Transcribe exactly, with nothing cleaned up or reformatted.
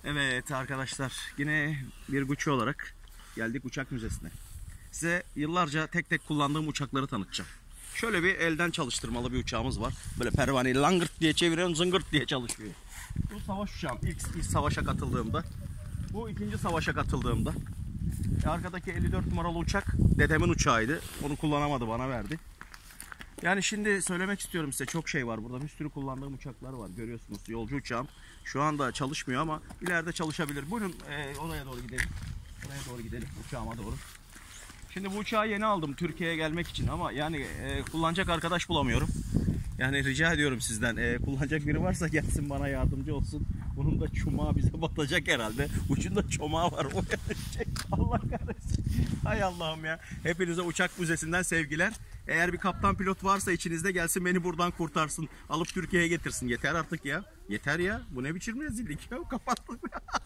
Evet arkadaşlar, yine bir Gucci olarak geldik uçak müzesine. Size yıllarca tek tek kullandığım uçakları tanıtacağım. Şöyle bir elden çalıştırmalı bir uçağımız var. Böyle pervaneyi langırt diye çeviriyorsun, zıngırt diye çalışıyor. Bu savaş uçağım. İlk, ilk savaşa katıldığımda. Bu ikinci savaşa katıldığımda. E, arkadaki elli dört numaralı uçak dedemin uçağıydı. Onu kullanamadı, bana verdi. Yani şimdi söylemek istiyorum size, çok şey var burada. Bir sürü kullandığım uçaklar var. Görüyorsunuz, yolcu uçağım. Şu anda çalışmıyor ama ileride çalışabilir. Buyurun e, oraya doğru gidelim. Oraya doğru gidelim, uçağıma doğru. Şimdi bu uçağı yeni aldım Türkiye'ye gelmek için ama yani e, kullanacak arkadaş bulamıyorum. Yani rica ediyorum sizden, e, kullanacak biri varsa gelsin bana yardımcı olsun. Bunun da çomağı bize batacak herhalde. Ucunda çomağı var. O yanacak. Allah kahretsin. Hay Allah'ım ya. Hepinize uçak müzesinden sevgiler. Eğer bir kaptan pilot varsa içinizde, gelsin beni buradan kurtarsın. Alıp Türkiye'ye getirsin. Yeter artık ya. Yeter ya. Bu ne biçim rezillik ya. Kapattık.